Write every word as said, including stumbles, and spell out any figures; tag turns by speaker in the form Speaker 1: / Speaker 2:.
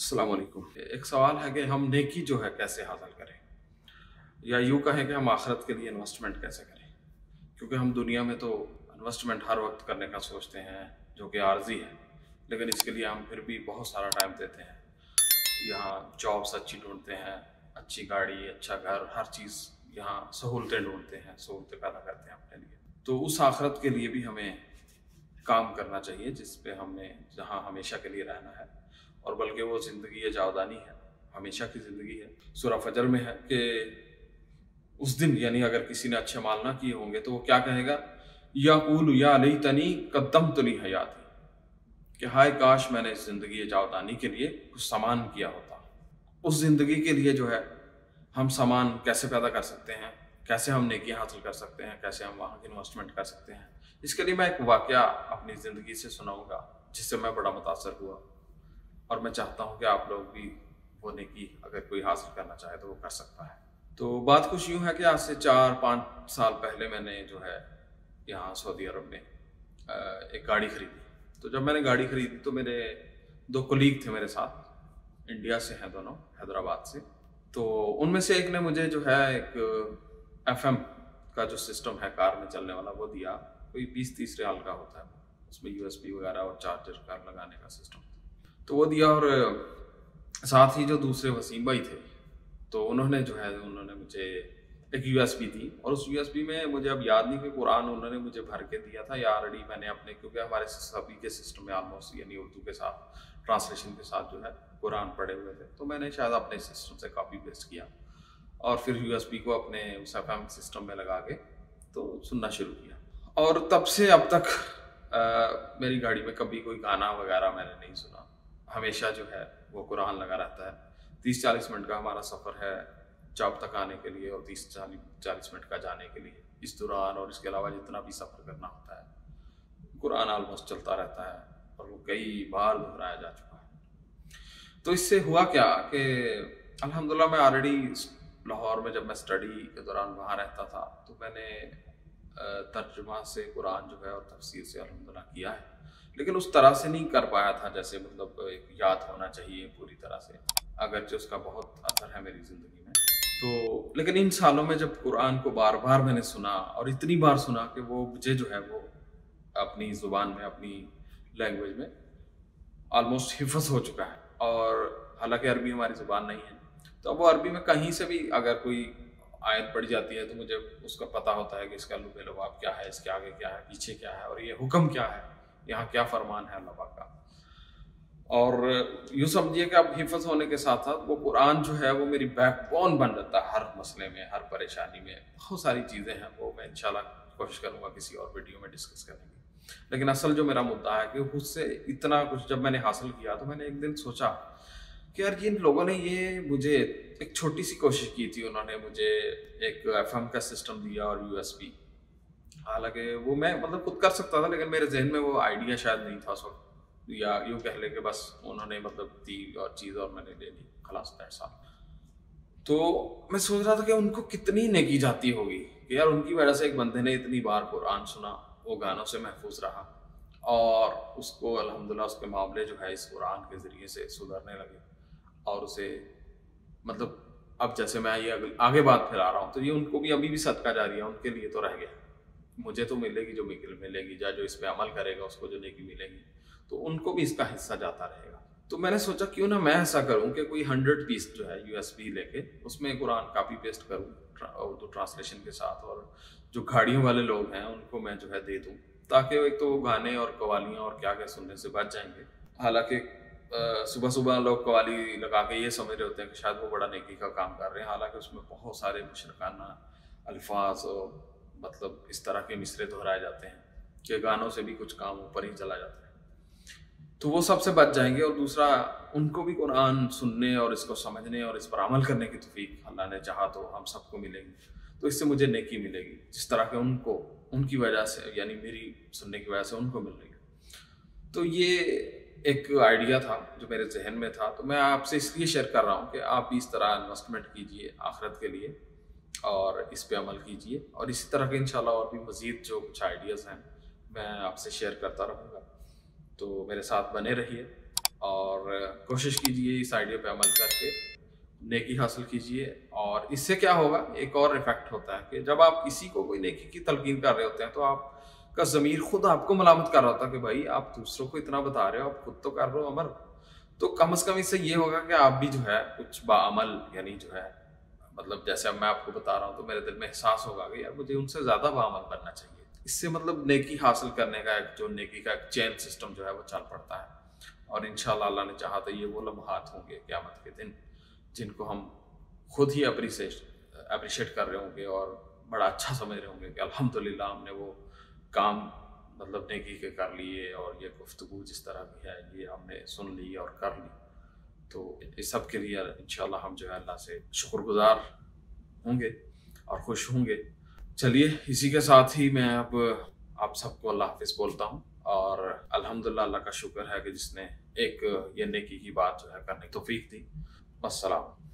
Speaker 1: अस्सलाम वालेकुम। एक सवाल है कि हम नेकी जो है कैसे हासिल करें, या यूँ कहें कि हम आखिरत के लिए इन्वेस्टमेंट कैसे करें। क्योंकि हम दुनिया में तो इन्वेस्टमेंट हर वक्त करने का सोचते हैं जो कि आर्जी है, लेकिन इसके लिए हम फिर भी बहुत सारा टाइम देते हैं। यहाँ जॉब्स अच्छी ढूंढते हैं, अच्छी गाड़ी, अच्छा घर, हर चीज़ यहाँ सहूलतें ढूंढते हैं, सहूलतें पैदा करते हैं अपने लिए। तो उस आखिरत के लिए भी हमें काम करना चाहिए जिस पे हमने जहाँ हमेशा के लिए रहना है, और बल्कि वो ज़िंदगी ये जावदानी है, हमेशा की ज़िंदगी है। सूरह फजर में है कि उस दिन यानी अगर किसी ने अच्छे माल ना किए होंगे तो वो क्या कहेगा, याकूलु या लैतनी कद्दमतु ली हयाती, कि हाय काश मैंने इस ज़िंदगी जावदानी के लिए कुछ सामान किया होता। उस ज़िंदगी के लिए जो है हम सामान कैसे पैदा कर सकते हैं, कैसे हम नेकी हासिल कर सकते हैं, कैसे हम वहाँ की इन्वेस्टमेंट कर सकते हैं। इसके लिए मैं एक वाक़या अपनी ज़िंदगी से सुनाऊंगा जिससे मैं बड़ा मुतासर हुआ, और मैं चाहता हूँ कि आप लोग भी वो नेकी अगर कोई हासिल करना चाहे तो वो कर सकता है। तो बात कुछ यूँ है कि आज से चार पाँच साल पहले मैंने जो है यहाँ सऊदी अरब में एक गाड़ी खरीदी। तो जब मैंने गाड़ी खरीदी तो मेरे दो कोलीग थे मेरे साथ, इंडिया से हैं दोनों, हैदराबाद से। तो उनमें से एक ने मुझे जो है एक एफ एम का जो सिस्टम है कार में चलने वाला वो दिया। कोई बीस तीस रियाल का होता है, उसमें यू एस बी वगैरह और चार्जर कार लगाने का सिस्टम, तो वो दिया। और साथ ही जो दूसरे वसीम भाई थे तो उन्होंने जो है उन्होंने मुझे एक यू एस बी दी, और उस यू एस बी में मुझे अब याद नहीं कि कुरान उन्होंने मुझे भर के दिया था या ऑलरेडी मैंने अपने, क्योंकि हमारे सभी के सिस्टम में ऑलमोस्ट यानी उर्दू के साथ ट्रांसलेशन के साथ जो है कुरान पढ़े हुए थे, तो मैंने शायद अपने सिस्टम से कॉपी पेस्ट किया और फिर यू एस बी को अपने उस एफ एम सिस्टम में लगा के तो सुनना शुरू किया। और तब से अब तक आ, मेरी गाड़ी में कभी कोई गाना वगैरह मैंने नहीं सुना, हमेशा जो है वो कुरान लगा रहता है। तीस चालीस मिनट का हमारा सफ़र है जॉब तक आने के लिए और तीस चालीस चालीस मिनट का जाने के लिए। इस दौरान और इसके अलावा जितना भी सफ़र करना होता है कुरान ऑलमोस्ट चलता रहता है, और वो कई बार दोहराया जा चुका है। तो इससे हुआ क्या कि अल्हम्दुलिल्लाह मैं ऑलरेडी लाहौर में जब मैं स्टडी के दौरान वहाँ रहता था तो मैंने तर्जुमा से कुरान जो है और तफसीर से अल्हम्दुलिल्लाह किया है, लेकिन उस तरह से नहीं कर पाया था जैसे मतलब एक याद होना चाहिए पूरी तरह से, अगरचे उसका बहुत असर है मेरी ज़िंदगी में। तो लेकिन इन सालों में जब कुरान को बार बार मैंने सुना और इतनी बार सुना कि वो मुझे जो है वो अपनी ज़ुबान में, अपनी लैंग्वेज में ऑलमोस्ट हिफ्ज़ हो चुका है। और हालांकि अरबी हमारी ज़ुबान नहीं है, तो अब वो अरबी में कहीं से भी अगर कोई आयत पढ़ जाती है तो मुझे उसका पता होता है कि इसका लुब-ए-लुबाब क्या है, इसके आगे क्या है, पीछे क्या है, और ये हुक्म क्या है, यहाँ क्या फरमान है अल्लाह पाक का। और यूँ समझिए कि अब हिफ्ज़ होने के साथ साथ वो कुरान जो है वो मेरी बैकबोन बन जाता है हर मसले में, हर परेशानी में। बहुत सारी चीज़ें हैं, वो मैं इंशाल्लाह कोशिश करूँगा किसी और वीडियो में डिस्कस करने की। लेकिन असल जो मेरा मुद्दा है कि उससे इतना कुछ जब मैंने हासिल किया तो मैंने एक दिन सोचा कि यार इन लोगों ने ये मुझे एक छोटी सी कोशिश की थी, उन्होंने मुझे एक एफ एम का सिस्टम दिया और यू एस बी, हालांकि वो मैं मतलब खुद कर सकता था लेकिन मेरे जहन में वो आइडिया शायद नहीं था उस वक्त, या यूँ कह ले कि बस उन्होंने मतलब दी और चीज़ और मैंने ले ली, खलास दैट्स ऑल। तो मैं सोच रहा था कि उनको कितनी नेकी जाती होगी कि यार उनकी वजह से एक बंदे ने इतनी बार कुरान सुना, वो गानों से महफूज रहा, और उसको अल्हम्दुलिल्लाह उसके मामले जो है इस कुरान के ज़रिए से सुधरने लगे, और उसे मतलब अब जैसे मैं ये आगे बात फैला रहा हूँ तो ये उनको भी अभी भी सदका जारी है, उनके लिए तो रह गया। मुझे तो मिलेगी जो मिलेगी, या जो इस पे अमल करेगा उसको जो नेकी मिलेगी, तो उनको भी इसका हिस्सा जाता रहेगा। तो मैंने सोचा क्यों ना मैं ऐसा करूं कि कोई हंड्रेड पीस जो है यू एस बी लेके उसमें कुरान कॉपी पेस्ट करूं उर्दू ट्रांसलेशन के साथ, और जो गाड़ियों वाले लोग हैं उनको मैं जो है दे दूं, ताकि एक तो वो गाने और कवालियाँ और क्या क्या सुनने से बच जाएंगे। हालांकि सुबह सुबह लोग कवाली लगा के ये समझ रहे होते हैं कि शायद वो बड़ा नेकी का काम कर रहे हैं, हालांकि उसमें बहुत सारे मुशरकाना अल्फाज और मतलब इस तरह के मिसरे दोहराए जाते हैं कि गानों से भी कुछ काम ऊपर ही चला जाता है। तो वो सबसे बच जाएंगे, और दूसरा उनको भी कुरान सुनने और इसको समझने और इस पर अमल करने की तौफीक अल्लाह ने चाहा तो हम सबको मिलेगी। तो इससे मुझे नेकी मिलेगी जिस तरह के उनको उनकी वजह से यानी मेरी सुनने की वजह से उनको मिल रही है। तो ये एक आइडिया था जो मेरे जहन में था, तो मैं आपसे इसलिए शेयर कर रहा हूँ कि आप भी इस तरह इन्वेस्टमेंट कीजिए आखिरत के लिए और इस पे अमल कीजिए, और इसी तरह के इंशाल्लाह और भी मज़ीद जो कुछ आइडियाज़ हैं मैं आपसे शेयर करता रहूँगा। तो मेरे साथ बने रहिए اور کوشش کیجیے اس آئیڈیا پہ عمل کر کے نیکی حاصل کیجیے. اور اس سے کیا ہوگا، ایک اور ایفیکٹ ہوتا ہے کہ جب آپ کسی کو کوئی نیکی کی تلقین کر رہے ہوتے ہیں تو آپ کا ضمیر خود آپ کو ملامت کر رہا ہوتا ہے کہ بھائی آپ دوسروں کو اتنا بتا رہے ہو، آپ خود تو کر رہے ہو عمل. تو کم از کم اس سے یہ ہوگا کہ آپ بھی جو ہے کچھ باعمل، یعنی جو ہے مطلب جیسے اب میں آپ کو بتا رہا ہوں تو میرے دل میں احساس ہوگا کہ یار مجھے ان سے زیادہ باعمل بننا چاہیے. اس سے مطلب نیکی حاصل کرنے کا ایک جو نیکی کا ایک چین سسٹم جو ہے وہ چل پڑتا ہے. اور انشاءاللہ اللہ نے چاہا تو یہ وہ لمحات ہوں گے قیامت کے دن جن کو ہم خود ہی اپریشیٹ اپریشیٹ کر رہے ہوں گے اور بڑا اچھا سمجھ رہے ہوں گے کہ الحمدللہ ہم نے وہ کام مطلب نیکی کے کر لیے، اور یہ گفتگو جس طرح کی ہے یہ ہم نے سن لی اور کر لی. تو اس سب کے لیے انشاءاللہ ہم جو ہے اللہ سے شکر گزار ہوں گے اور خوش ہوں گے. چلیے اسی کے ساتھ ہی میں اب آپ سب کو اللہ حافظ بولتا ہوں. اور الحمدللہ اللہ کا شکر ہے کہ جس نے ایک یہ نیکی کی بات جو ہے کرنے کی توفیق دی. السلام.